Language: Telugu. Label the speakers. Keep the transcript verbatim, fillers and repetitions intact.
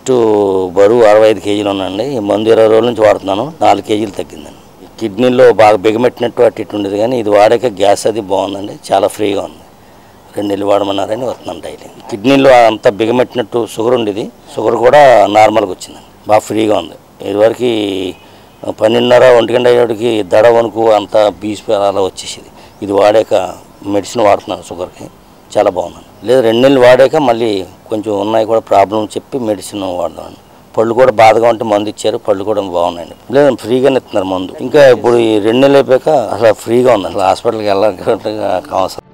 Speaker 1: బరువు అరవై ఐదు కేజీలు ఉన్నాయండి. ఈ మందు ఇరవై రోజుల నుంచి వాడుతున్నాను. నాలుగు కేజీలు తగ్గిందండి. కిడ్నీలో బాగా బిగమెట్టినట్టు అటు ఇటు ఉండేది, కానీ ఇది వాడాక గ్యాస్ అది బాగుందండి. చాలా ఫ్రీగా ఉంది. రెండు నెలలు వాడమన్నారని వస్తున్నాను డైలీ. కిడ్నీలో అంతా బిగమెట్టినట్టు షుగర్ ఉండేది, షుగర్ కూడా నార్మల్గా వచ్చిందండి. బాగా ఫ్రీగా ఉంది. ఇదివరకు పన్నెండున్నర ఒంటి గంట అయ్యేటికి దడ వణుకు అంతా బీస్ అలా వచ్చేసేది. ఇది వాడాక మెడిసిన్ వాడుతున్నాను షుగర్కి, చాలా బాగుందండి. లేదు రెండు నెలలు వాడాక మళ్ళీ కొంచెం ఉన్నాయి కూడా ప్రాబ్లం చెప్పి మెడిసిన్ వాడదామండి. పళ్ళు కూడా బాధగా ఉంటే మందు ఇచ్చారు, పళ్ళు కూడా బాగున్నాయండి. లేదు ఫ్రీగానే ఇస్తున్నారు మందు. ఇంకా ఇప్పుడు ఈ రెండు నెలలు అయిపోయాక అసలు ఫ్రీగా ఉంది. అసలు హాస్పిటల్కి వెళ్ళాలి అవసరం.